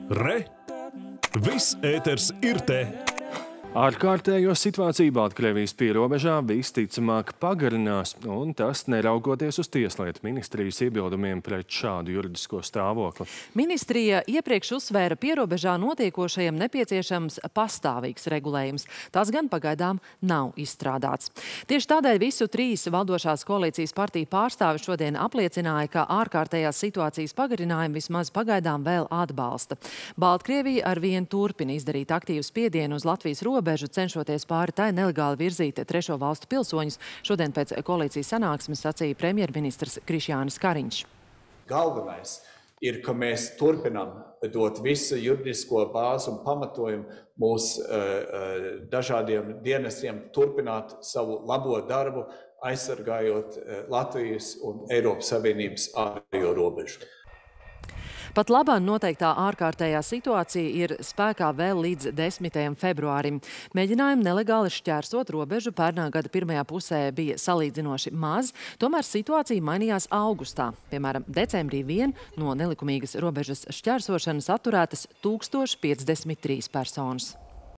Re! Viss ēters ir te! Ārkārtējo situāciju Baltkrievijas pierobežā visticamāk pagarinās, un tas neraugoties uz Tieslietu ministrijas iebildumiem pret šādu juridisko stāvokli. Ministrija iepriekš uzsvēra pierobežā notiekošajam nepieciešams pastāvīgs regulējums. Tas gan pagaidām nav izstrādāts. Tieši tādēļ visu trīs valdošās koalīcijas partiju pārstāvi šodien apliecināja, ka ārkārtējās situācijas pagarinājumu vismaz pagaidām vēl atbalsta. Baltkrievija arvien turpina izdarīt aktīvu spiedienu uz Latvijas robežu, cenšoties pāri tai nelegāli virzīt trešo valstu pilsoņus. Šodien pēc koalīcijas sanāksmes sacīja premjerministrs Krišjānis Kariņš. Galvenais ir, ka mēs turpinām dot visu juridisko bāzi un pamatojumu mūsu dažādiem dienestiem turpināt savu labo darbu, aizsargājot Latvijas un Eiropas Savienības ārējo robežu. Pat labāk noteiktā ārkārtējā situācija ir spēkā vēl līdz 10. februārim. Mēģinājumi nelegāli šķērsot robežu pērnā gada pirmajā pusē bija salīdzinoši maz, tomēr situācija mainījās augustā. Piemēram, decembrī vien no nelikumīgas robežas šķērsošanas atturētas 1053 personas.